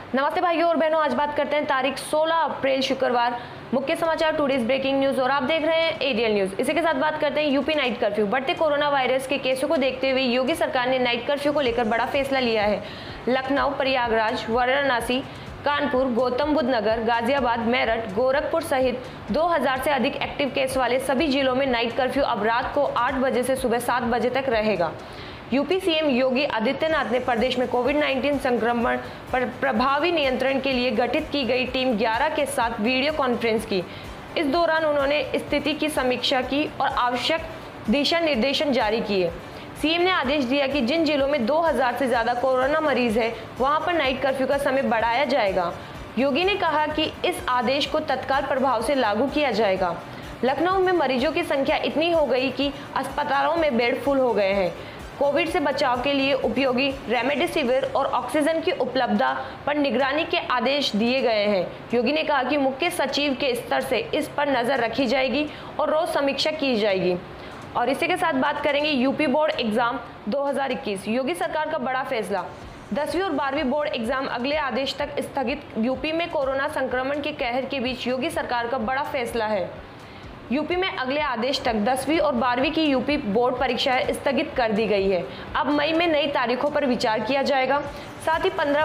नमस्ते भाइयों और बहनों, आज बात करते हैं तारीख 16 अप्रैल शुक्रवार। मुख्य समाचार, टुडेज ब्रेकिंग न्यूज और आप देख रहे हैं एरियल न्यूज। इसी के साथ बात करते हैं यूपी नाइट कर्फ्यू। बढ़ते कोरोना वायरस के केसों को देखते हुए योगी सरकार ने नाइट कर्फ्यू को लेकर बड़ा फैसला लिया है। लखनऊ, प्रयागराज, वाराणसी, कानपुर, गौतम बुद्ध नगर, गाजियाबाद, मेरठ, गोरखपुर सहित 2000 से अधिक एक्टिव केस वाले सभी जिलों में नाइट कर्फ्यू अब रात को 8 बजे से सुबह 7 बजे तक रहेगा। यूपी सीएम योगी आदित्यनाथ ने प्रदेश में कोविड-19 संक्रमण पर प्रभावी नियंत्रण के लिए गठित की गई टीम 11 के साथ वीडियो कॉन्फ्रेंस की। इस दौरान उन्होंने स्थिति की समीक्षा की और आवश्यक दिशा निर्देशन जारी किए। सीएम ने आदेश दिया कि जिन जिलों में 2000 से ज्यादा कोरोना मरीज है वहां पर नाइट कर्फ्यू का समय बढ़ाया जाएगा। योगी ने कहा कि इस आदेश को तत्काल प्रभाव से लागू किया जाएगा। लखनऊ में मरीजों की संख्या इतनी हो गई कि अस्पतालों में बेड फुल हो गए हैं। कोविड से बचाव के लिए उपयोगी रेमडेसिविर और ऑक्सीजन की उपलब्धता पर निगरानी के आदेश दिए गए हैं। योगी ने कहा कि मुख्य सचिव के स्तर से इस पर नजर रखी जाएगी और रोज समीक्षा की जाएगी। और इसी के साथ बात करेंगे यूपी बोर्ड एग्जाम 2021। योगी सरकार का बड़ा फैसला, 10वीं और 12वीं बोर्ड एग्जाम अगले आदेश तक स्थगित। यूपी में कोरोना संक्रमण के कहर के बीच योगी सरकार का बड़ा फैसला है। यूपी में अगले आदेश तक 10वीं और 12वीं की यूपी बोर्ड परीक्षाएं स्थगित कर दी गई है। अब मई में नई तारीखों पर विचार किया जाएगा। साथ ही 15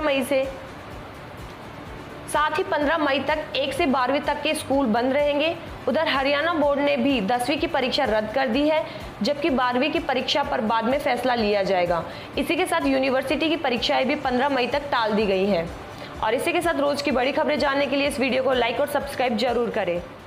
मई तक 1 से 12वीं तक के स्कूल बंद रहेंगे। उधर हरियाणा बोर्ड ने भी 10वीं की परीक्षा रद्द कर दी है, जबकि 12वीं की परीक्षा पर बाद में फैसला लिया जाएगा। इसी के साथ यूनिवर्सिटी की परीक्षाएं भी 15 मई तक टाल दी गई हैं। और इसी के साथ रोज की बड़ी खबरें जानने के लिए इस वीडियो को लाइक और सब्सक्राइब जरूर करें।